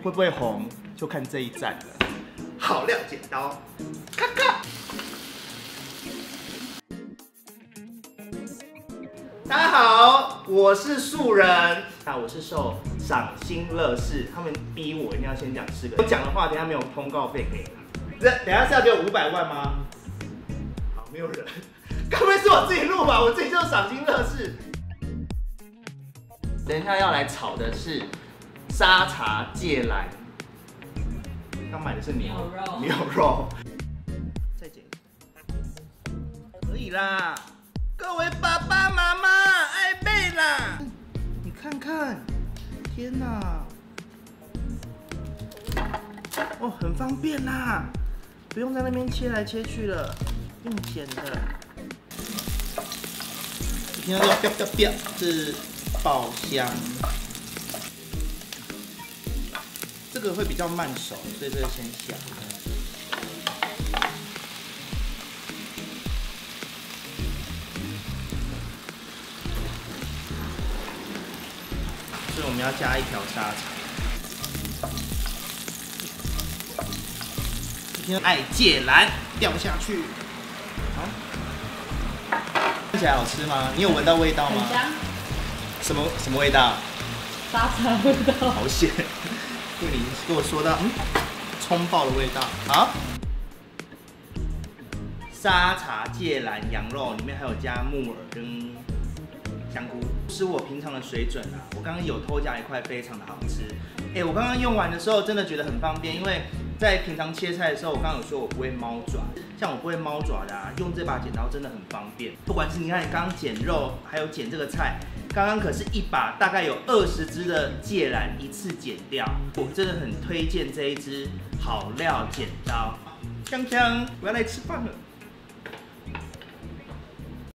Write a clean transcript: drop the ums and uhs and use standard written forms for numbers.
会不会红，就看这一战了。好料剪刀，咔咔。大家好，我是素人，我是受赏心乐事，他们逼我一定要先讲4个，我讲的话等下没有通告费给了。等下是要给我500万吗？好，没有人，该不会是我自己录吧？我自己就是赏心乐事。等一下要来炒的是沙茶芥蓝，刚买的是牛肉，再剪，可以啦。各位爸爸妈妈爱贝啦，你看看，天哪，哦，很方便啦，不用在那边切来切去了，用剪的。你听到这个“啪”是爆香，这个会比较慢熟，所以这个先下。所以我们要加1条沙茶。今天爱芥蓝掉下去，好，看起来好吃吗？你有闻到味道吗？ 很香。 什么味道？ 沙茶味道。 好险！因为你跟我说到葱爆的味道。好，沙茶芥蓝羊肉里面还有加木耳跟香菇，是我平常的水准啊。我刚刚有偷夹一块，非常的好吃。我刚刚用完的时候真的觉得很方便，因为在平常切菜的时候，我刚刚有说我不会猫爪，像我不会猫爪的用这把剪刀真的很方便。不管是你看刚剪肉，还有剪这个菜，刚刚可是一把大概有20支的芥蓝一次剪掉，我真的很推荐这一支好料剪刀。锵锵，我要来吃饭了。